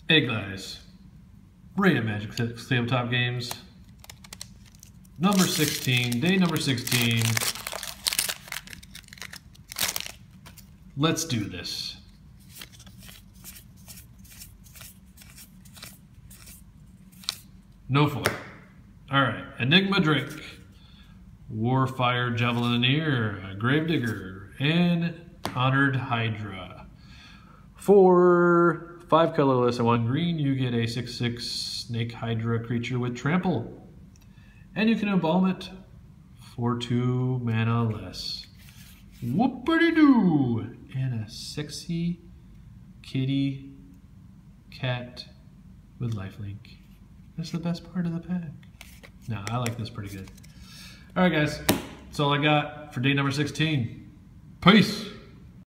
Hey guys, Ray at Magic Tabletop Games. Number 16, day number 16. Let's do this. No foil. Alright, Enigma Drake, Warfire Javelineer, Gravedigger, and Honored Hydra. For 5 colorless and 1 green, you get a 6/6 Snake Hydra creature with Trample. And you can embalm it for 2 mana less. Whoopity-doo! And a sexy kitty cat with lifelink. That's the best part of the pack. No, I like this pretty good. Alright guys, that's all I got for day number 16. Peace!